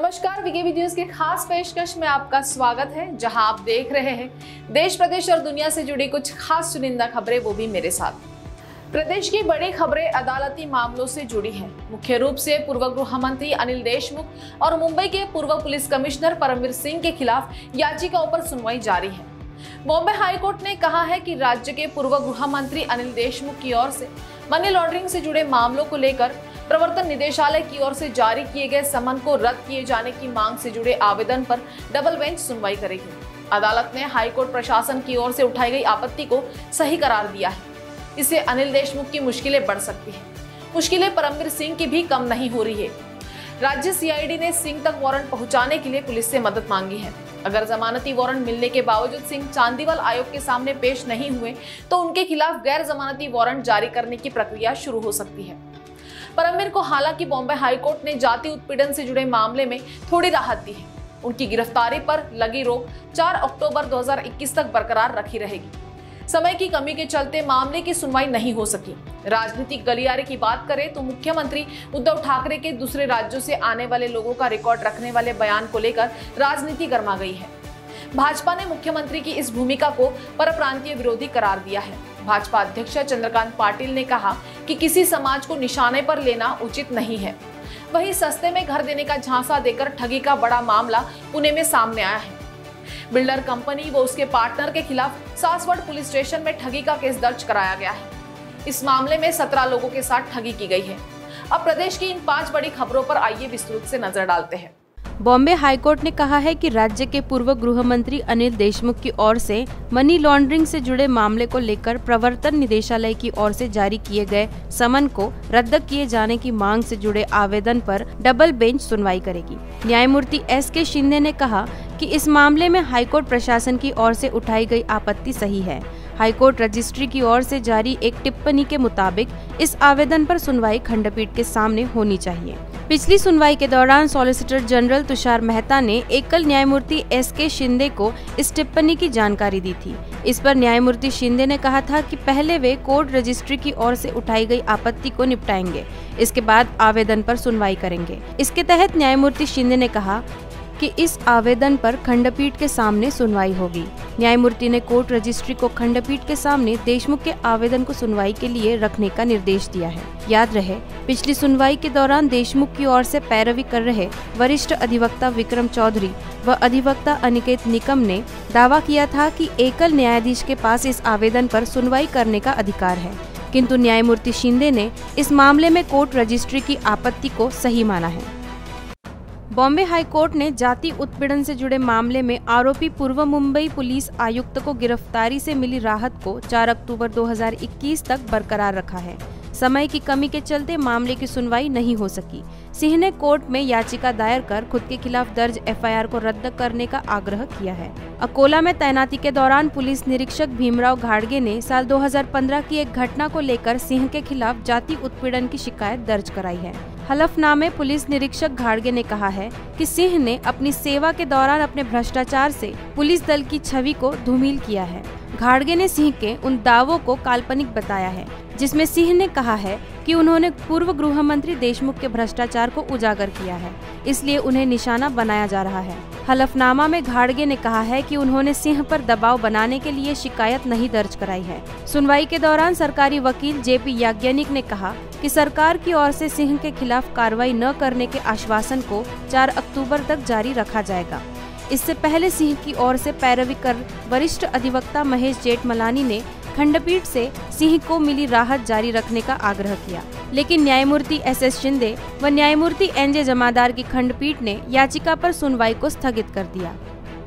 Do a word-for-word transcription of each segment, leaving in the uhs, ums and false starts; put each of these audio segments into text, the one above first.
नमस्कार, VKB news के खास पेशकश में आपका स्वागत है, जहां आप देख रहे हैं देश, प्रदेश और दुनिया से जुड़ी कुछ खास चुनिंदा खबरें, वो भी मेरे साथ। प्रदेश की बड़ी खबरें अदालती मामलों से जुड़ी हैं। मुख्य रूप से पूर्व गृह मंत्री अनिल देशमुख और मुंबई के पूर्व पुलिस कमिश्नर परमवीर सिंह के खिलाफ याचिकाओं पर सुनवाई जारी है। बॉम्बे हाईकोर्ट ने कहा है कि राज्य के पूर्व गृह मंत्री अनिल देशमुख की ओर से मनी लॉन्ड्रिंग से जुड़े मामलों को लेकर प्रवर्तन निदेशालय की ओर से जारी किए गए समन को रद्द किए जाने की मांग से जुड़े आवेदन पर डबल बेंच सुनवाई करेगी। अदालत ने हाईकोर्ट प्रशासन की ओर से उठाई गई आपत्ति को सही करार दिया है। इससे अनिल देशमुख की मुश्किलें बढ़ सकती हैं। मुश्किलें परमवीर सिंह की भी कम नहीं हो रही है। राज्य सीआईडी ने सिंह तक वारंट पहुंचाने के लिए पुलिस से मदद मांगी है। अगर जमानती वारंट मिलने के बावजूद सिंह चांदीवाल आयोग के सामने पेश नहीं हुए तो उनके खिलाफ गैर जमानती वारंट जारी करने की प्रक्रिया शुरू हो सकती है। परमवीर को हालांकि बॉम्बे हाईकोर्ट ने जाति उत्पीड़न से जुड़े मामले में थोड़ी राहत दी है। उनकी गिरफ्तारी पर लगी रोक चार अक्टूबर दो हज़ार इक्कीस तक बरकरार रखी रहेगी। समय की कमी के चलते मामले की सुनवाई नहीं हो सकी। राजनीतिक गलियारे की बात करें तो मुख्यमंत्री उद्धव ठाकरे के दूसरे राज्यों से आने वाले लोगों का रिकॉर्ड रखने वाले बयान को लेकर राजनीति गर्मा गई है। भाजपा ने मुख्यमंत्री की इस भूमिका को परप्रांतीय विरोधी करार दिया है। भाजपा अध्यक्ष चंद्रकांत पाटिल ने कहा कि किसी समाज को निशाने पर लेना उचित नहीं है। वहीं सस्ते में घर देने का झांसा देकर ठगी का बड़ा मामला पुणे में सामने आया है। बिल्डर कंपनी व उसके पार्टनर के खिलाफ सासवड़ पुलिस स्टेशन में ठगी का केस दर्ज कराया गया है। इस मामले में सत्रह लोगों के साथ ठगी की गई है। अब प्रदेश की इन पांच बड़ी खबरों पर आइए विस्तृत से नजर डालते हैं। बॉम्बे हाईकोर्ट ने कहा है कि राज्य के पूर्व गृह मंत्री अनिल देशमुख की ओर से मनी लॉन्ड्रिंग से जुड़े मामले को लेकर प्रवर्तन निदेशालय की ओर से जारी किए गए समन को रद्द किए जाने की मांग से जुड़े आवेदन पर डबल बेंच सुनवाई करेगी। न्यायमूर्ति एस के शिंदे ने कहा कि इस मामले में हाईकोर्ट प्रशासन की ओर से उठाई गई आपत्ति सही है। हाईकोर्ट रजिस्ट्री की ओर से जारी एक टिप्पणी के मुताबिक इस आवेदन पर सुनवाई खंडपीठ के सामने होनी चाहिए। पिछली सुनवाई के दौरान सॉलिसिटर जनरल तुषार मेहता ने एकल न्यायमूर्ति एस के शिंदे को इस टिप्पणी की जानकारी दी थी। इस पर न्यायमूर्ति शिंदे ने कहा था कि पहले वे कोर्ट रजिस्ट्री की ओर से उठाई गई आपत्ति को निपटाएंगे, इसके बाद आवेदन पर सुनवाई करेंगे। इसके तहत न्यायमूर्ति शिंदे ने कहा कि इस आवेदन पर खंडपीठ के सामने सुनवाई होगी। न्यायमूर्ति ने कोर्ट रजिस्ट्री को खंडपीठ के सामने देशमुख के आवेदन को सुनवाई के लिए रखने का निर्देश दिया है। याद रहे, पिछली सुनवाई के दौरान देशमुख की ओर से पैरवी कर रहे वरिष्ठ अधिवक्ता विक्रम चौधरी व अधिवक्ता अनिकेत निकम ने दावा किया था कि एकल न्यायाधीश के पास इस आवेदन पर सुनवाई करने का अधिकार है, किंतु न्यायमूर्ति शिंदे ने इस मामले में कोर्ट रजिस्ट्री की आपत्ति को सही माना है। बॉम्बे हाईकोर्ट ने जाति उत्पीड़न से जुड़े मामले में आरोपी पूर्व मुंबई पुलिस आयुक्त को गिरफ्तारी से मिली राहत को चार अक्टूबर दो हज़ार इक्कीस तक बरकरार रखा है। समय की कमी के चलते मामले की सुनवाई नहीं हो सकी। सिंह ने कोर्ट में याचिका दायर कर खुद के खिलाफ दर्ज एफ आई आर को रद्द करने का आग्रह किया है। अकोला में तैनाती के दौरान पुलिस निरीक्षक भीमराव घाड़गे ने साल दो हज़ार पंद्रह की एक घटना को लेकर सिंह के खिलाफ जाति उत्पीड़न की शिकायत दर्ज कराई है। हलफनामे पुलिस निरीक्षक घाड़गे ने कहा है कि सिंह ने अपनी सेवा के दौरान अपने भ्रष्टाचार से पुलिस दल की छवि को धूमिल किया है। घाड़गे ने सिंह के उन दावों को काल्पनिक बताया है जिसमें सिंह ने कहा है कि उन्होंने पूर्व गृह मंत्री देशमुख के भ्रष्टाचार को उजागर किया है, इसलिए उन्हें निशाना बनाया जा रहा है। हलफनामा में घाड़गे ने कहा है कि उन्होंने सिंह पर दबाव बनाने के लिए शिकायत नहीं दर्ज कराई है। सुनवाई के दौरान सरकारी वकील जे पी याज्ञनिक ने कहा कि सरकार की ओर से सिंह के खिलाफ कार्रवाई न करने के आश्वासन को चार अक्टूबर तक जारी रखा जाएगा। इससे पहले सिंह की ओर से पैरवी कर वरिष्ठ अधिवक्ता महेश जेठमलानी ने खंडपीठ से सिंह को मिली राहत जारी रखने का आग्रह किया, लेकिन न्यायमूर्ति एस एस शिंदे व न्यायमूर्ति एन जे जमादार की खंडपीठ ने याचिका पर सुनवाई को स्थगित कर दिया।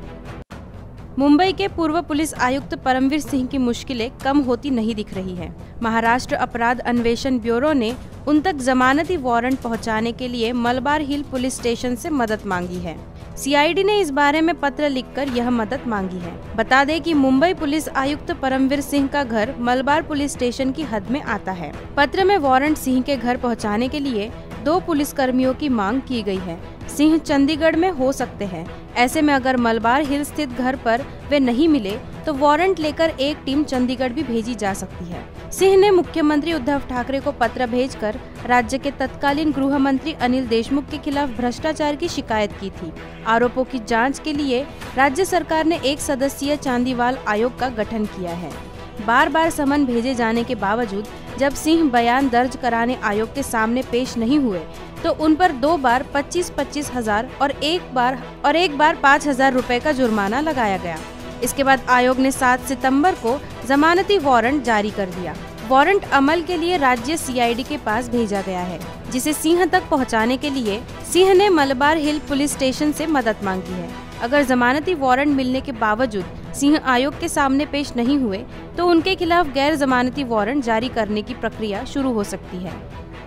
मुंबई के पूर्व पुलिस आयुक्त परमवीर सिंह की मुश्किलें कम होती नहीं दिख रही है। महाराष्ट्र अपराध अन्वेषण ब्यूरो ने उन तक जमानती वारंट पहुंचाने के लिए मलबार हिल पुलिस स्टेशन से मदद मांगी है। सीआईडी ने इस बारे में पत्र लिखकर यह मदद मांगी है। बता दें कि मुंबई पुलिस आयुक्त परमवीर सिंह का घर मलबार पुलिस स्टेशन की हद में आता है। पत्र में वारंट सिंह के घर पहुंचाने के लिए दो पुलिसकर्मियों की मांग की गई है। सिंह चंडीगढ़ में हो सकते हैं। ऐसे में अगर मलबार हिल स्थित घर पर वे नहीं मिले तो वारंट लेकर एक टीम चंडीगढ़ भी भेजी जा सकती है। सिंह ने मुख्यमंत्री उद्धव ठाकरे को पत्र भेजकर राज्य के तत्कालीन गृह मंत्री अनिल देशमुख के खिलाफ भ्रष्टाचार की शिकायत की थी। आरोपों की जांच के लिए राज्य सरकार ने एक सदस्यीय चांदीवाल आयोग का गठन किया है। बार बार समन भेजे जाने के बावजूद जब सिंह बयान दर्ज कराने आयोग के सामने पेश नहीं हुए तो उन पर दो बार पच्चीस पच्चीस हजार और एक बार और एक बार पाँच हजार रुपए का जुर्माना लगाया गया। इसके बाद आयोग ने सात सितंबर को जमानती वारंट जारी कर दिया। वारंट अमल के लिए राज्य सी आई डी के पास भेजा गया है, जिसे सिंह तक पहुंचाने के लिए सिंह ने मलबार हिल पुलिस स्टेशन से मदद मांगी है। अगर जमानती वारंट मिलने के बावजूद सिंह आयोग के सामने पेश नहीं हुए तो उनके खिलाफ गैर जमानती वारंट जारी करने की प्रक्रिया शुरू हो सकती है।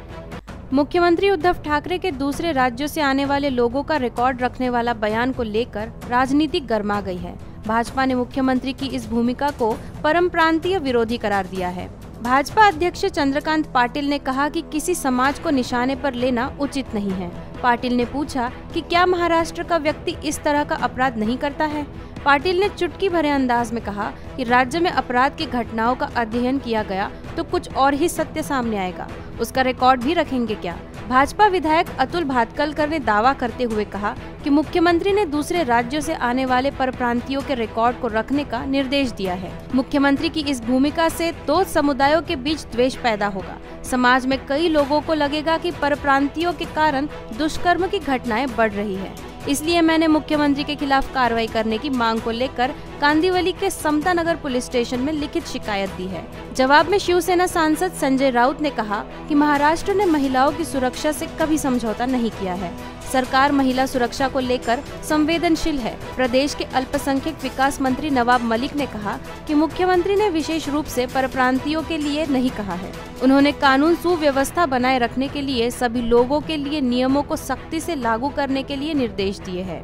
मुख्यमंत्री उद्धव ठाकरे के दूसरे राज्यों से आने वाले लोगों का रिकॉर्ड रखने वाला बयान को लेकर राजनीति गर्मा गई है। भाजपा ने मुख्यमंत्री की इस भूमिका को परम प्रांतीय विरोधी करार दिया है। भाजपा अध्यक्ष चंद्रकांत पाटिल ने कहा कि किसी समाज को निशाने पर लेना उचित नहीं है। पाटिल ने पूछा कि क्या महाराष्ट्र का व्यक्ति इस तरह का अपराध नहीं करता है। पाटिल ने चुटकी भरे अंदाज में कहा कि राज्य में अपराध की घटनाओं का अध्ययन किया गया तो कुछ और ही सत्य सामने आएगा, उसका रिकॉर्ड भी रखेंगे क्या। भाजपा विधायक अतुल भातखलकर ने दावा करते हुए कहा कि मुख्यमंत्री ने दूसरे राज्यों से आने वाले परप्रांतियों के रिकॉर्ड को रखने का निर्देश दिया है। मुख्यमंत्री की इस भूमिका से दो समुदायों के बीच द्वेष पैदा होगा। समाज में कई लोगों को लगेगा कि परप्रांतियों के कारण दुष्कर्म की घटनाएं बढ़ रही है, इसलिए मैंने मुख्यमंत्री के खिलाफ कार्रवाई करने की मांग को लेकर कांदिवली के समता नगर पुलिस स्टेशन में लिखित शिकायत दी है। जवाब में शिवसेना सांसद संजय राउत ने कहा कि महाराष्ट्र ने महिलाओं की सुरक्षा से कभी समझौता नहीं किया है। सरकार महिला सुरक्षा को लेकर संवेदनशील है। प्रदेश के अल्पसंख्यक विकास मंत्री नवाब मलिक ने कहा कि मुख्यमंत्री ने विशेष रूप से परप्रांतियों के लिए नहीं कहा है। उन्होंने कानून सुव्यवस्था बनाए रखने के लिए सभी लोगों के लिए नियमों को सख्ती से लागू करने के लिए निर्देश दिए हैं।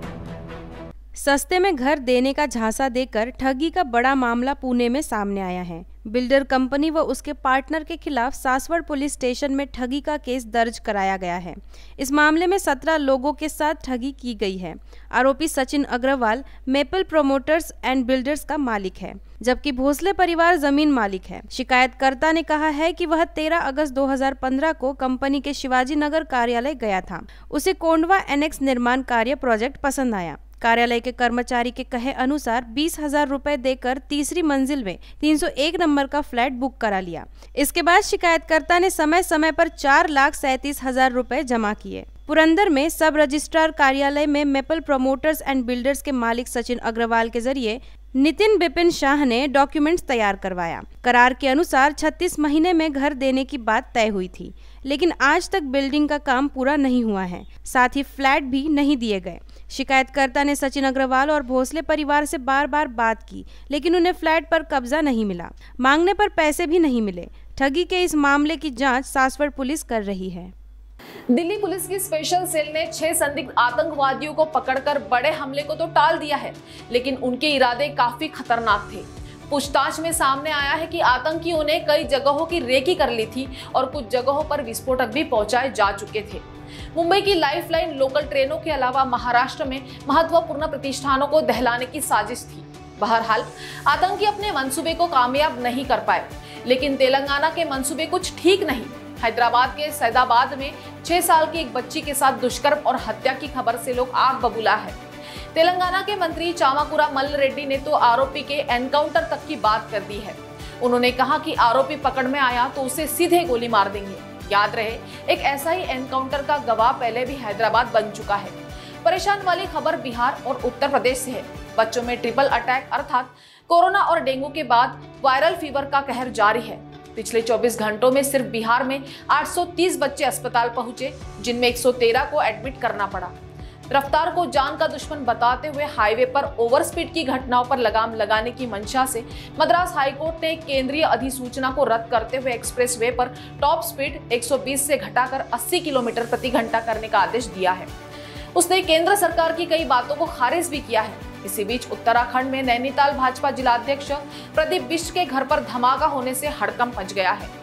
सस्ते में घर देने का झांसा देकर ठगी का बड़ा मामला पुणे में सामने आया है। बिल्डर कंपनी व उसके पार्टनर के खिलाफ सासवड़ पुलिस स्टेशन में ठगी का केस दर्ज कराया गया है। इस मामले में सत्रह लोगों के साथ ठगी की गई है। आरोपी Sachin Agrawal Maple promoters and builders का मालिक है, जबकि भोसले परिवार जमीन मालिक है। शिकायतकर्ता ने कहा है कि वह तेरह अगस्त दो हज़ार पंद्रह को कंपनी के शिवाजी नगर कार्यालय गया था। उसे कोंडवा एनेक्स निर्माण कार्य प्रोजेक्ट पसंद आया। कार्यालय के कर्मचारी के कहे अनुसार बीस हजार रूपए देकर तीसरी मंजिल में तीन सौ एक नंबर का फ्लैट बुक करा लिया। इसके बाद शिकायतकर्ता ने समय समय पर चार लाख सैंतीस हजार रूपए जमा किए। पुरंदर में सब रजिस्ट्रार कार्यालय में मेपल प्रमोटर्स एंड बिल्डर्स के मालिक सचिन अग्रवाल के जरिए नितिन बिपिन शाह ने डॉक्यूमेंट्स तैयार करवाया। करार के अनुसार छत्तीस महीने में घर देने की बात तय हुई थी, लेकिन आज तक बिल्डिंग का काम पूरा नहीं हुआ है, साथ ही फ्लैट भी नहीं दिए गए। शिकायतकर्ता ने सचिन अग्रवाल और भोसले परिवार से बार बार बात की, लेकिन उन्हें फ्लैट पर कब्जा नहीं मिला। मांगने पर पैसे भी नहीं मिले। ठगी के इस मामले की जांच सासवड़ पुलिस कर रही है। दिल्ली पुलिस की स्पेशल सेल ने छह संदिग्ध आतंकवादियों को पकड़कर बड़े हमले को तो टाल दिया है, लेकिन उनके इरादे काफी खतरनाक थे। पूछताछ में सामने आया है कि आतंकियों ने कई जगहों की रेकी कर ली थी और कुछ जगहों पर विस्फोटक भी पहुंचाए जा चुके थे। मुंबई की लाइफलाइन लोकल ट्रेनों के अलावा महाराष्ट्र में महत्वपूर्ण प्रतिष्ठानों को दहलाने की साजिश थी। बहरहाल आतंकी अपने मंसूबे को कामयाब नहीं कर पाए, लेकिन तेलंगाना के मंसूबे कुछ ठीक नहीं। हैदराबाद के सैदाबाद में छह साल की एक बच्ची के साथ दुष्कर्म और हत्या की खबर से लोग आग बबूला है। तेलंगाना के मंत्री चामाकुरा मल्ल रेड्डी ने तो आरोपी के एनकाउंटर तक की बात कर दी है। उन्होंने कहा कि आरोपी पकड़ में आया तो उसे सीधे गोली मार देंगे। याद रहे, एक ऐसा ही एनकाउंटर का गवाह पहले भी हैदराबाद बन चुका है। परेशान वाली खबर बिहार और उत्तर प्रदेश से है। बच्चों में ट्रिपल अटैक अर्थात कोरोना और डेंगू के बाद वायरल फीवर का कहर जारी है। पिछले चौबीस घंटों में सिर्फ बिहार में आठ सौ तीस बच्चे अस्पताल पहुंचे, जिनमें एक सौ तेरह को एडमिट करना पड़ा। रफ्तार को जान का दुश्मन बताते हुए हाईवे पर ओवर स्पीड की घटनाओं पर लगाम लगाने की मंशा से मद्रास हाईकोर्ट ने केंद्रीय अधिसूचना को रद्द करते हुए एक्सप्रेस वे पर टॉप स्पीड एक सौ बीस से घटाकर अस्सी किलोमीटर प्रति घंटा करने का आदेश दिया है। उसने केंद्र सरकार की कई बातों को खारिज भी किया है। इसी बीच उत्तराखंड में नैनीताल भाजपा जिलाध्यक्ष प्रदीप बिष्ट के घर पर धमाका होने से हड़कंप मच गया है।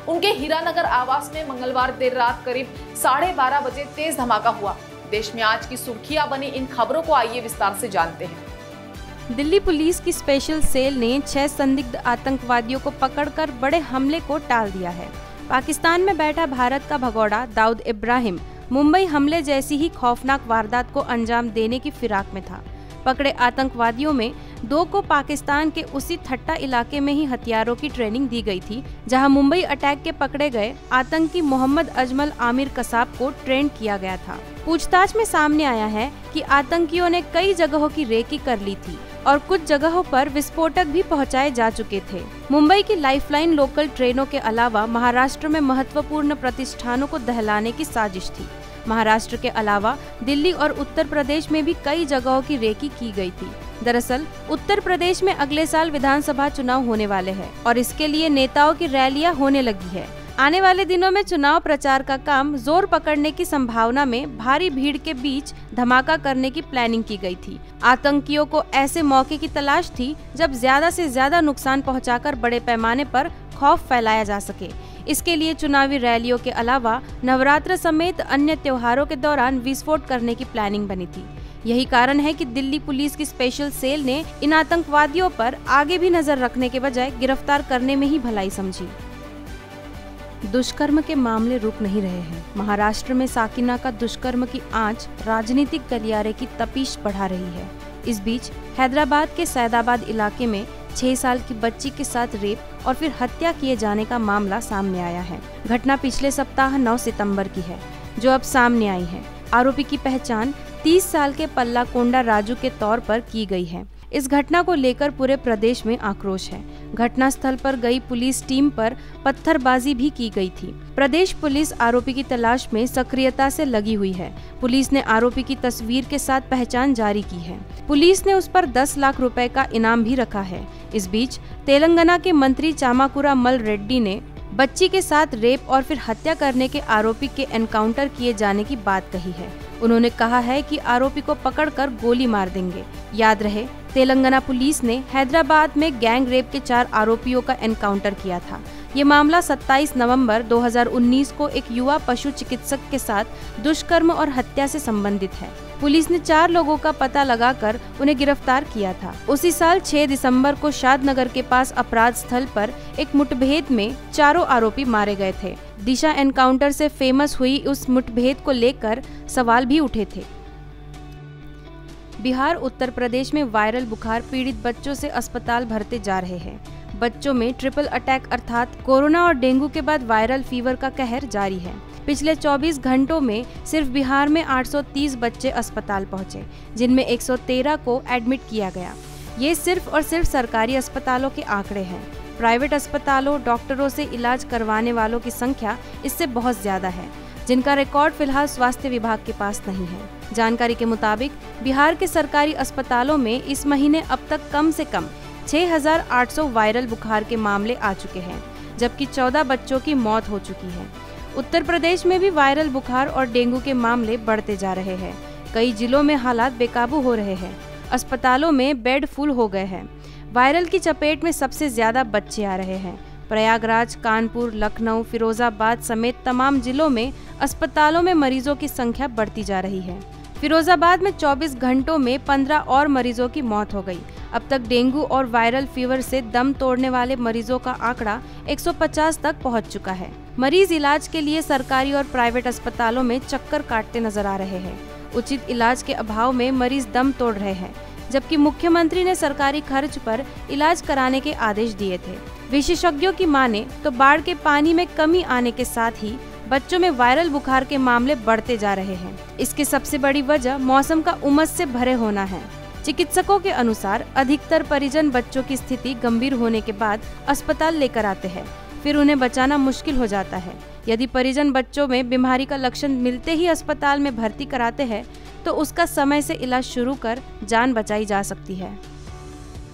उनके हीरानगर आवास में मंगलवार देर रात करीब साढ़े बारह बजे तेज धमाका हुआ। देश में आज की सुर्खियां बनी इन खबरों को आइए विस्तार से जानते हैं। दिल्ली पुलिस की स्पेशल सेल ने छह संदिग्ध आतंकवादियों को पकड़कर बड़े हमले को टाल दिया है। पाकिस्तान में बैठा भारत का भगोड़ा दाऊद इब्राहिम मुंबई हमले जैसी ही खौफनाक वारदात को अंजाम देने की फिराक में था। पकड़े आतंकवादियों में दो को पाकिस्तान के उसी थट्टा इलाके में ही हथियारों की ट्रेनिंग दी गई थी, जहां मुंबई अटैक के पकड़े गए आतंकी मोहम्मद अजमल आमिर कसाब को ट्रेन किया गया था। पूछताछ में सामने आया है कि आतंकियों ने कई जगहों की रेकी कर ली थी और कुछ जगहों पर विस्फोटक भी पहुंचाए जा चुके थे। मुंबई की लाइफलाइन लोकल ट्रेनों के अलावा महाराष्ट्र में महत्वपूर्ण प्रतिष्ठानों को दहलाने की साजिश थी। महाराष्ट्र के अलावा दिल्ली और उत्तर प्रदेश में भी कई जगहों की रेकी की गई थी। दरअसल उत्तर प्रदेश में अगले साल विधानसभा चुनाव होने वाले हैं और इसके लिए नेताओं की रैलियां होने लगी है। आने वाले दिनों में चुनाव प्रचार का काम जोर पकड़ने की संभावना में भारी भीड़ के बीच धमाका करने की प्लानिंग की गई थी। आतंकियों को ऐसे मौके की तलाश थी जब ज्यादा से ज्यादा नुकसान पहुंचाकर बड़े पैमाने पर खौफ फैलाया जा सके। इसके लिए चुनावी रैलियों के अलावा नवरात्र समेत अन्य त्योहारों के दौरान विस्फोट करने की प्लानिंग बनी थी। यही कारण है कि दिल्ली पुलिस की स्पेशल सेल ने इन आतंकवादियों पर आगे भी नजर रखने के बजाय गिरफ्तार करने में ही भलाई समझी। दुष्कर्म के मामले रुक नहीं रहे हैं। महाराष्ट्र में साकिना का दुष्कर्म की आंच राजनीतिक गलियारे की तपिश बढ़ा रही है। इस बीच हैदराबाद के सैदाबाद इलाके में छह साल की बच्ची के साथ रेप और फिर हत्या किए जाने का मामला सामने आया है। घटना पिछले सप्ताह नौ सितंबर की है, जो अब सामने आई है। आरोपी की पहचान तीस साल के पल्लाकोंडा राजू के तौर पर की गई है। इस घटना को लेकर पूरे प्रदेश में आक्रोश है। घटना स्थल पर गई पुलिस टीम पर पत्थरबाजी भी की गई थी। प्रदेश पुलिस आरोपी की तलाश में सक्रियता से लगी हुई है। पुलिस ने आरोपी की तस्वीर के साथ पहचान जारी की है। पुलिस ने उस पर दस लाख रुपए का इनाम भी रखा है। इस बीच तेलंगाना के मंत्री चामाकुरा मल रेड्डी ने बच्ची के साथ रेप और फिर हत्या करने के आरोपी के एनकाउंटर किए जाने की बात कही है। उन्होंने कहा है कि आरोपी को पकड़कर गोली मार देंगे। याद रहे, तेलंगाना पुलिस ने हैदराबाद में गैंग रेप के चार आरोपियों का एनकाउंटर किया था। ये मामला सत्ताईस नवंबर दो हज़ार उन्नीस को एक युवा पशु चिकित्सक के साथ दुष्कर्म और हत्या से संबंधित है। पुलिस ने चार लोगों का पता लगाकर उन्हें गिरफ्तार किया था। उसी साल छह दिसंबर को शादनगर के पास अपराध स्थल पर एक मुठभेड़ में चारों आरोपी मारे गए थे। दिशा एनकाउंटर से फेमस हुई उस मुठभेड़ को लेकर सवाल भी उठे थे। बिहार उत्तर प्रदेश में वायरल बुखार पीड़ित बच्चों से अस्पताल भरते जा रहे हैं। बच्चों में ट्रिपल अटैक अर्थात कोरोना और डेंगू के बाद वायरल फीवर का कहर जारी है। पिछले चौबीस घंटों में सिर्फ बिहार में आठ सौ तीस बच्चे अस्पताल पहुंचे, जिनमें एक सौ तेरह को एडमिट किया गया। ये सिर्फ और सिर्फ सरकारी अस्पतालों के आंकड़े हैं। प्राइवेट अस्पतालों, डॉक्टरों से इलाज करवाने वालों की संख्या इससे बहुत ज्यादा है, जिनका रिकॉर्ड फिलहाल स्वास्थ्य विभाग के पास नहीं है। जानकारी के मुताबिक बिहार के सरकारी अस्पतालों में इस महीने अब तक कम से कम छह हज़ार आठ सौ वायरल बुखार के मामले आ चुके हैं, जबकि चौदह बच्चों की मौत हो चुकी है। उत्तर प्रदेश में भी वायरल बुखार और डेंगू के मामले बढ़ते जा रहे हैं। कई जिलों में हालात बेकाबू हो रहे हैं। अस्पतालों में बेड फुल हो गए हैं। वायरल की चपेट में सबसे ज्यादा बच्चे आ रहे हैं। प्रयागराज, कानपुर, लखनऊ, फिरोजाबाद समेत तमाम जिलों में अस्पतालों में मरीजों की संख्या बढ़ती जा रही है। फिरोजाबाद में चौबीस घंटों में पंद्रह और मरीजों की मौत हो गई। अब तक डेंगू और वायरल फीवर से दम तोड़ने वाले मरीजों का आंकड़ा एक सौ पचास तक पहुंच चुका है। मरीज इलाज के लिए सरकारी और प्राइवेट अस्पतालों में चक्कर काटते नजर आ रहे हैं। उचित इलाज के अभाव में मरीज दम तोड़ रहे हैं, जबकि मुख्यमंत्री ने सरकारी खर्च पर इलाज कराने के आदेश दिए थे। विशेषज्ञों की माने तो बाढ़ के पानी में कमी आने के साथ ही बच्चों में वायरल बुखार के मामले बढ़ते जा रहे हैं। इसकी सबसे बड़ी वजह मौसम का उमस से भरे होना है। चिकित्सकों के अनुसार अधिकतर परिजन बच्चों की स्थिति गंभीर होने के बाद अस्पताल लेकर आते हैं, फिर उन्हें बचाना मुश्किल हो जाता है। यदि परिजन बच्चों में बीमारी का लक्षण मिलते ही अस्पताल में भर्ती कराते हैं, तो उसका समय से इलाज शुरू कर जान बचाई जा सकती है।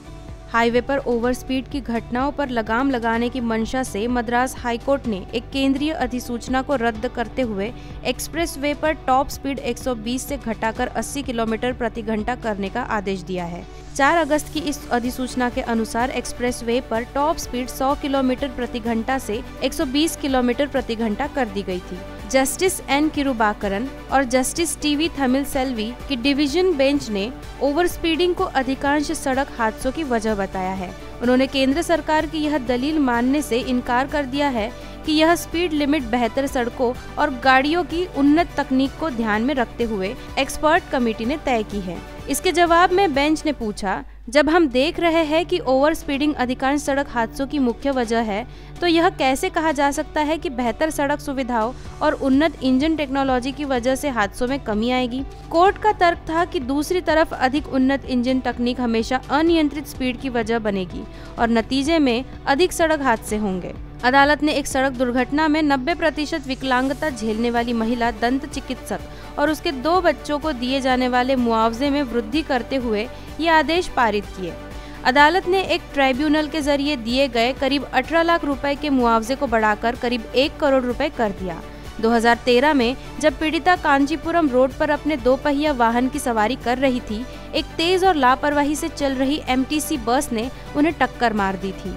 हाईवे पर ओवर स्पीड की घटनाओं पर लगाम लगाने की मंशा से मद्रास हाईकोर्ट ने एक केंद्रीय अधिसूचना को रद्द करते हुए एक्सप्रेसवे पर टॉप स्पीड एक सौ बीस से घटाकर अस्सी किलोमीटर प्रति घंटा करने का आदेश दिया है। चार अगस्त की इस अधिसूचना के अनुसार एक्सप्रेसवे पर टॉप स्पीड सौ किलोमीटर प्रति घंटा से एक सौ बीस किलोमीटर प्रति घंटा कर दी गई थी। जस्टिस एन किरुबाकरन और जस्टिस टीवी थमिल सेल्वी की डिवीजन बेंच ने ओवर स्पीडिंग को अधिकांश सड़क हादसों की वजह बताया है। उन्होंने केंद्र सरकार की यह दलील मानने से इनकार कर दिया है कि यह स्पीड लिमिट बेहतर सड़कों और गाड़ियों की उन्नत तकनीक को ध्यान में रखते हुए एक्सपर्ट कमेटी ने तय की है। इसके जवाब में बेंच ने पूछा, जब हम देख रहे हैं कि ओवर स्पीडिंग अधिकांश सड़क हादसों की मुख्य वजह है, तो यह कैसे कहा जा सकता है कि बेहतर सड़क सुविधाओं और उन्नत इंजन टेक्नोलॉजी की वजह से हादसों में कमी आएगी। कोर्ट का तर्क था कि दूसरी तरफ अधिक उन्नत इंजन तकनीक हमेशा अनियंत्रित स्पीड की वजह बनेगी और नतीजे में अधिक सड़क हादसे होंगे। अदालत ने एक सड़क दुर्घटना में नब्बे प्रतिशत विकलांगता झेलने वाली महिला दंत चिकित्सक और उसके दो बच्चों को दिए जाने वाले मुआवजे में वृद्धि करते हुए ये आदेश पारित किए। अदालत ने एक ट्राइब्यूनल के जरिए दिए गए करीब अठारह लाख रुपए के मुआवजे को बढ़ाकर करीब एक करोड़ रुपए कर दिया। दो हज़ार तेरह में जब पीड़िता कांचीपुरम रोड पर अपने दो पहिया वाहन की सवारी कर रही थी, एक तेज और लापरवाही से चल रही एमटीसी बस ने उन्हें टक्कर मार दी थी।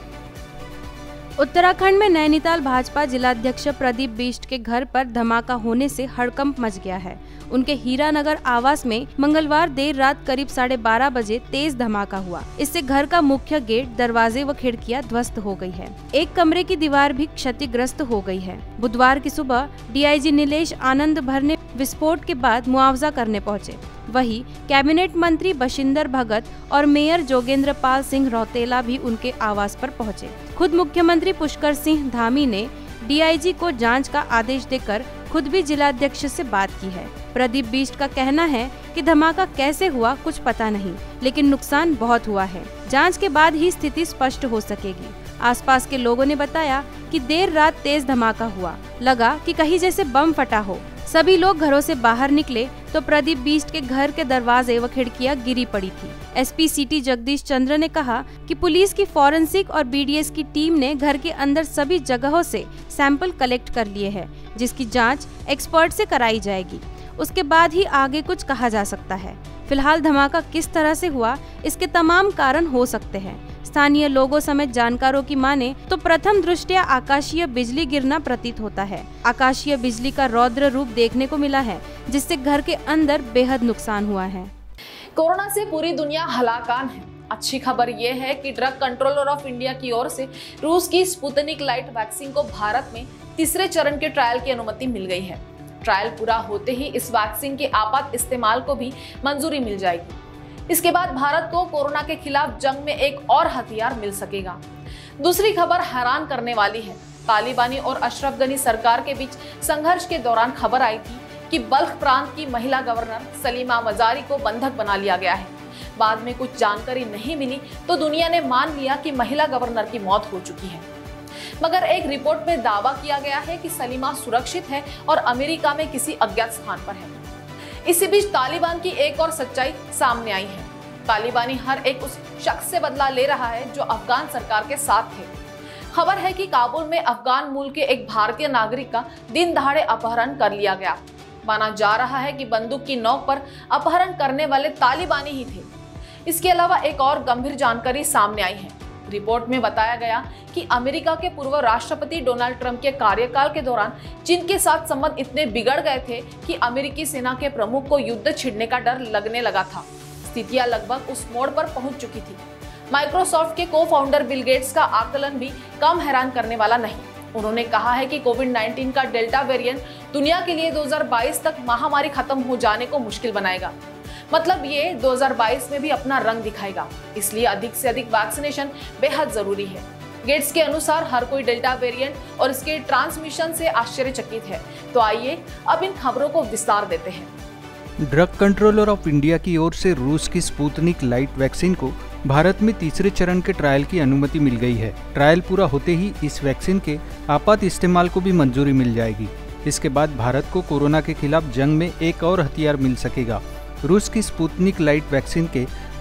उत्तराखंड में नैनीताल भाजपा जिलाध्यक्ष प्रदीप बिष्ट के घर पर धमाका होने से हड़कंप मच गया है। उनके हीरानगर आवास में मंगलवार देर रात करीब साढ़े बारह बजे तेज धमाका हुआ। इससे घर का मुख्य गेट, दरवाजे व खिड़कियां ध्वस्त हो गई है। एक कमरे की दीवार भी क्षतिग्रस्त हो गई है। बुधवार की सुबह डीआईजी नीलेश आनंद भर ने विस्फोट के बाद मुआवजा करने पहुंचे। वहीं कैबिनेट मंत्री बशिंदर भगत और मेयर जोगेंद्र पाल सिंह रौतेला भी उनके आवास पर पहुंचे। खुद मुख्यमंत्री पुष्कर सिंह धामी ने डीआईजी को जांच का आदेश देकर खुद भी जिलाध्यक्ष से बात की है। प्रदीप बिष्ट का कहना है कि धमाका कैसे हुआ कुछ पता नहीं, लेकिन नुकसान बहुत हुआ है। जांच के बाद ही स्थिति स्पष्ट हो सकेगी। आसपास के लोगों ने बताया कि देर रात तेज धमाका हुआ, लगा कि कहीं जैसे बम फटा हो। सभी लोग घरों से बाहर निकले तो प्रदीप बिष्ट के घर के दरवाजे व खिड़कियां गिरी पड़ी थी। एसपी सिटी जगदीश चंद्र ने कहा कि पुलिस की फॉरेंसिक और बीडीएस की टीम ने घर के अंदर सभी जगहों से सैंपल कलेक्ट कर लिए हैं, जिसकी जांच एक्सपर्ट से कराई जाएगी। उसके बाद ही आगे कुछ कहा जा सकता है। फिलहाल धमाका किस तरह से हुआ, इसके तमाम कारण हो सकते हैं। स्थानीय लोगों समेत जानकारों की माने तो प्रथम दृष्टया आकाशीय बिजली गिरना प्रतीत होता है। आकाशीय बिजली का रौद्र रूप देखने को मिला है, जिससे घर के अंदर बेहद नुकसान हुआ है। कोरोना से पूरी दुनिया हलाकान है। अच्छी खबर यह है कि ड्रग कंट्रोलर ऑफ इंडिया की ओर से रूस की स्पुतनिक लाइट वैक्सीन को भारत में तीसरे चरण के ट्रायल की अनुमति मिल गई है। ट्रायल पूरा होते ही इस वैक्सीन के आपात इस्तेमाल को भी मंजूरी मिल जाएगी। इसके बाद भारत को कोरोना के खिलाफ जंग में एक और हथियार मिल सकेगा। दूसरी खबर हैरान करने वाली है। तालिबानी और अशरफ गनी सरकार के बीच संघर्ष के दौरान खबर आई थी कि बल्ख प्रांत की महिला गवर्नर सलीमा मजारी को बंधक बना लिया गया है। बाद में कुछ जानकारी नहीं मिली तो दुनिया ने मान लिया कि महिला गवर्नर की मौत हो चुकी है, मगर एक रिपोर्ट में दावा किया गया है कि सलीमा सुरक्षित है और अमेरिका में किसी अज्ञात स्थान पर है। इसी बीच तालिबान की एक और सच्चाई सामने आई है। तालिबानी हर एक उस शख्स से बदला ले रहा है जो अफगान सरकार के साथ थे। खबर है कि काबुल में अफगान मूल के एक भारतीय नागरिक का दिन दहाड़े अपहरण कर लिया गया। माना जा रहा है कि बंदूक की नोक पर अपहरण करने वाले तालिबानी ही थे। इसके अलावा एक और गंभीर जानकारी सामने आई है। रिपोर्ट में बताया गया कि अमेरिका के पूर्व राष्ट्रपति डोनाल्ड ट्रंप के कार्यकाल के दौरान चीन के साथ संबंध इतने बिगड़ गए थे कि अमेरिकी सेना के प्रमुख को युद्ध छिड़ने का डर लगने लगा था। स्थितियां लगभग उस मोड़ पर पहुंच चुकी थी। माइक्रोसॉफ्ट के को फाउंडर बिल गेट्स का आकलन भी कम हैरान करने वाला नहीं। उन्होंने कहा है कि कोविड नाइन्टीन का डेल्टा वेरिएंट दुनिया के लिए दो हज़ार बाईस तक महामारी खत्म हो जाने को मुश्किल बनाएगा। मतलब ये दो हज़ार बाईस में भी अपना रंग दिखाएगा। इसलिए अधिक से अधिक वैक्सीनेशन बेहद जरूरी है। गेट्स के अनुसार हर कोई डेल्टा वेरिएंट और इसके ट्रांसमिशन से आश्चर्यचकित है। तो आइए अब इन खबरों को विस्तार देते हैं। ड्रग कंट्रोलर ऑफ इंडिया की ओर से रूस की स्पुतनिक लाइट वैक्सीन को भारत में तीसरे चरण के ट्रायल की अनुमति मिल गई है। ट्रायल पूरा होते ही इस वैक्सीन के आपात इस्तेमाल को भी मंजूरी मिल जाएगी। इसके बाद भारत को कोरोना के खिलाफ जंग में एक और हथियार मिल सकेगा। रूस की स्पुतनिक लाइट वैक्सीन के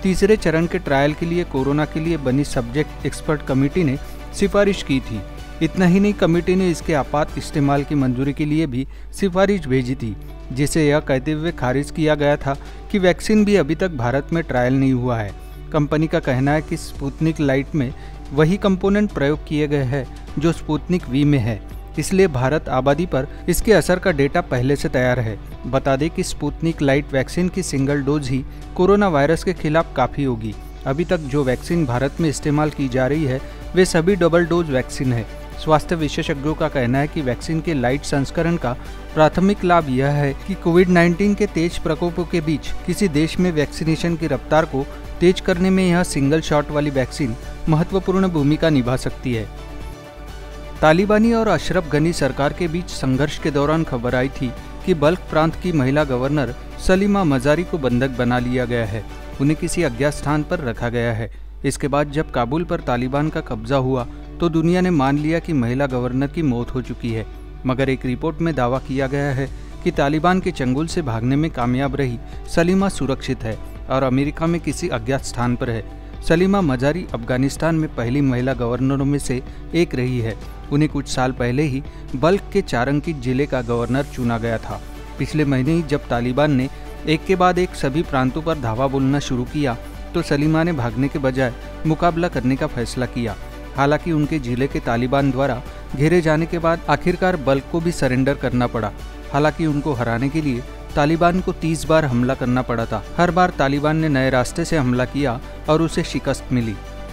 तीसरे चरण के ट्रायल के लिए कोरोना के लिए बनी सब्जेक्ट एक्सपर्ट कमेटी ने सिफारिश की थी। इतना ही नहीं, कमेटी ने इसके आपात इस्तेमाल की मंजूरी के लिए भी सिफारिश भेजी थी, जिसे यह कहते हुए खारिज किया गया था कि वैक्सीन भी अभी तक भारत में ट्रायल नहीं हुआ है। कंपनी का कहना है कि स्पुतनिक लाइट में वही कंपोनेंट प्रयोग किए गए हैं जो स्पुतनिक वी में है, इसलिए भारत आबादी पर इसके असर का डेटा पहले से तैयार है। बता दें कि स्पुतनिक लाइट वैक्सीन की सिंगल डोज ही कोरोना वायरस के खिलाफ काफ़ी होगी। अभी तक जो वैक्सीन भारत में इस्तेमाल की जा रही है वे सभी डबल डोज वैक्सीन है। स्वास्थ्य विशेषज्ञों का कहना है कि वैक्सीन के लाइट संस्करण का प्राथमिक लाभ यह है कि कोविड नाइन्टीन के तेज प्रकोपों के बीच किसी देश में वैक्सीनेशन की रफ्तार को तेज करने में यह सिंगल शॉट वाली वैक्सीन महत्वपूर्ण भूमिका निभा सकती है। तालिबानी और अशरफ गनी सरकार के बीच संघर्ष के दौरान खबर आई थी कि बल्ख प्रांत की महिला गवर्नर सलीमा मजारी को बंधक बना लिया गया है। उन्हें किसी अज्ञात स्थान पर रखा गया है। इसके बाद जब काबुल पर तालिबान का कब्जा हुआ तो दुनिया ने मान लिया कि महिला गवर्नर की मौत हो चुकी है, मगर एक रिपोर्ट में दावा किया गया है कि तालिबान के चंगुल से भागने में कामयाब रही सलीमा सुरक्षित है और अमेरिका में किसी अज्ञात स्थान पर है। सलीमा मजारी अफगानिस्तान में पहली महिला गवर्नरों में से एक रही है। उन्हें कुछ साल पहले ही बल्ख के चारंकी जिले का गवर्नर चुना गया था। पिछले महीने ही जब तालिबान ने एक के बाद एक सभी प्रांतों पर धावा बोलना शुरू किया तो सलीमा ने भागने के बजाय मुकाबला करने का फैसला किया। हालांकि उनके जिले के तालिबान द्वारा घेरे जाने के बाद आखिरकार बल्ख को भी सरेंडर करना पड़ा। हालांकि उनको हराने के लिए तालिबान को तीस बार हमला करना पड़ा था। हर बार तालिबान ने नए रास्ते से हमला किया और उसे शिकस्त मिली।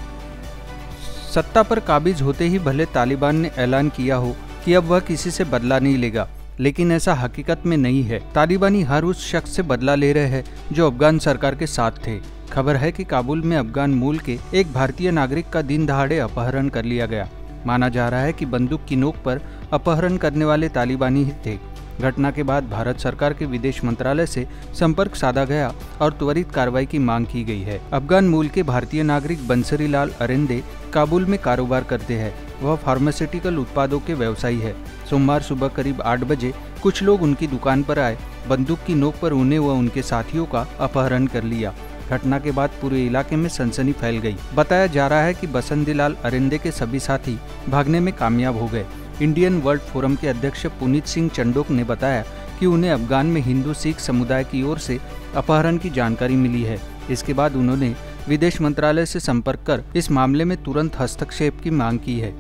सत्ता पर काबिज होते ही भले तालिबान ने ऐलान किया हो कि अब वह किसी से बदला नहीं लेगा, लेकिन ऐसा हकीकत में नहीं है। तालिबानी हर उस शख्स से बदला ले रहे हैं जो अफगान सरकार के साथ थे। खबर है कि काबुल में अफगान मूल के एक भारतीय नागरिक का दिन दहाड़े अपहरण कर लिया गया। माना जा रहा है कि बंदूक की नोक पर अपहरण करने वाले तालिबानी ही थे। घटना के बाद भारत सरकार के विदेश मंत्रालय से संपर्क साधा गया और त्वरित कार्रवाई की मांग की गई है। अफगान मूल के भारतीय नागरिक बंसरी लाल अरेंदे काबुल में कारोबार करते हैं। वह फार्मास्यूटिकल उत्पादों के व्यवसायी है। सोमवार सुबह करीब आठ बजे कुछ लोग उनकी दुकान पर आए, बंदूक की नोक पर उन्हें व उनके साथियों का अपहरण कर लिया। घटना के बाद पूरे इलाके में सनसनी फैल गई। बताया जा रहा है कि बसंती लाल अरेंदे के सभी साथी भागने में कामयाब हो गए। इंडियन वर्ल्ड फोरम के अध्यक्ष पुनीत सिंह चंडोक ने बताया कि उन्हें अफगान में हिंदू सिख समुदाय की ओर से अपहरण की जानकारी मिली है। इसके बाद उन्होंने विदेश मंत्रालय से संपर्क कर इस मामले में तुरंत हस्तक्षेप की मांग की है।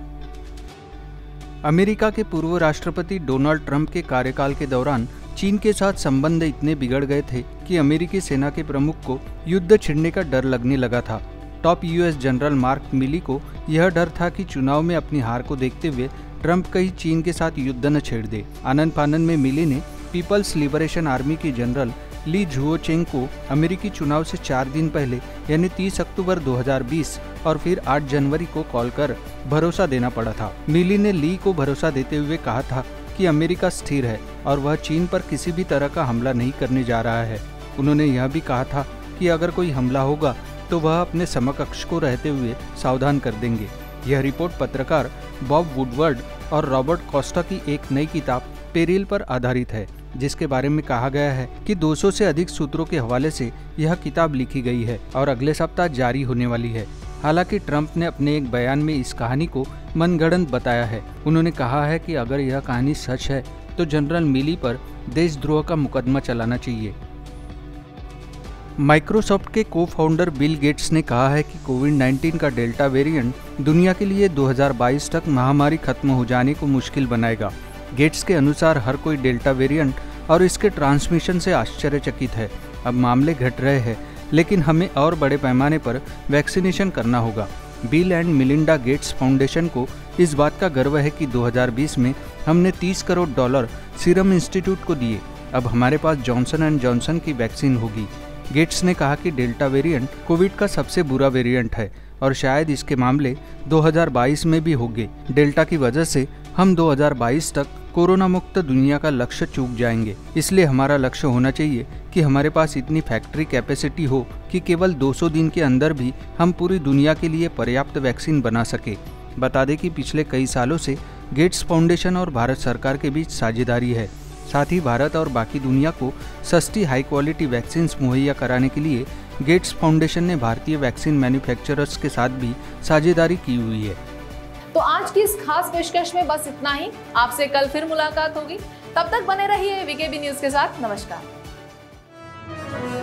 अमेरिका के पूर्व राष्ट्रपति डोनाल्ड ट्रंप के कार्यकाल के दौरान चीन के साथ संबंध इतने बिगड़ गए थे कि अमेरिकी सेना के प्रमुख को युद्ध छिड़ने का डर लगने लगा था। Top US general Mark Milley को यह डर था कि चुनाव में अपनी हार को देखते हुए ट्रंप कहीं चीन के साथ युद्ध न छेड़ दे। आनंद फानन में मिली ने पीपल्स लिबरेशन आर्मी की जनरल ली झुओचेंग को अमेरिकी चुनाव से चार दिन पहले यानी तीस अक्टूबर दो हज़ार बीस और फिर आठ जनवरी को कॉल कर भरोसा देना पड़ा था। मिली ने ली को भरोसा देते हुए कहा था कि अमेरिका स्थिर है और वह चीन पर किसी भी तरह का हमला नहीं करने जा रहा है। उन्होंने यह भी कहा था कि अगर कोई हमला होगा तो वह अपने समकक्ष को रहते हुए सावधान कर देंगे। यह रिपोर्ट पत्रकार बॉब वुडवर्ड और रॉबर्ट कोस्टा की एक नई किताब पेरिल पर आधारित है, जिसके बारे में कहा गया है कि दो सौ से अधिक सूत्रों के हवाले से यह किताब लिखी गई है और अगले सप्ताह जारी होने वाली है। हालांकि ट्रंप ने अपने एक बयान में इस कहानी को मनगढ़ंत बताया है। उन्होंने कहा है कि अगर यह कहानी सच है तो जनरल मिली पर देशद्रोह का मुकदमा चलाना चाहिए। माइक्रोसॉफ्ट के को फाउंडर बिल गेट्स ने कहा है कि कोविड नाइन्टीन का डेल्टा वेरिएंट दुनिया के लिए दो हज़ार बाईस तक महामारी खत्म हो जाने को मुश्किल बनाएगा। गेट्स के अनुसार हर कोई डेल्टा वेरिएंट और इसके ट्रांसमिशन से आश्चर्यचकित है। अब मामले घट रहे हैं, लेकिन हमें और बड़े पैमाने पर वैक्सीनेशन करना होगा। Bill and Melinda Gates Foundation को इस बात का गर्व है कि दो हज़ार बीस में हमने तीस करोड़ डॉलर सीरम इंस्टीट्यूट को दिए। अब हमारे पास जॉनसन एंड जॉनसन की वैक्सीन होगी। गेट्स ने कहा कि डेल्टा वेरिएंट कोविड का सबसे बुरा वेरिएंट है और शायद इसके मामले दो हज़ार बाईस में भी होंगे। डेल्टा की वजह से हम दो हज़ार बाईस तक कोरोना मुक्त दुनिया का लक्ष्य चूक जाएंगे। इसलिए हमारा लक्ष्य होना चाहिए कि हमारे पास इतनी फैक्ट्री कैपेसिटी हो कि केवल दो सौ दिन के अंदर भी हम पूरी दुनिया के लिए पर्याप्त वैक्सीन बना सके। बता दें कि पिछले कई सालों से गेट्स फाउंडेशन और भारत सरकार के बीच साझेदारी है। साथ ही भारत और बाकी दुनिया को सस्ती हाई क्वालिटी वैक्सीन मुहैया कराने के लिए गेट्स फाउंडेशन ने भारतीय वैक्सीन मैन्युफैक्चरर्स के साथ भी साझेदारी की हुई है। तो आज की इस खास पेशकश में बस इतना ही। आपसे कल फिर मुलाकात होगी, तब तक बने रहिए वीकेबी न्यूज के साथ। नमस्कार।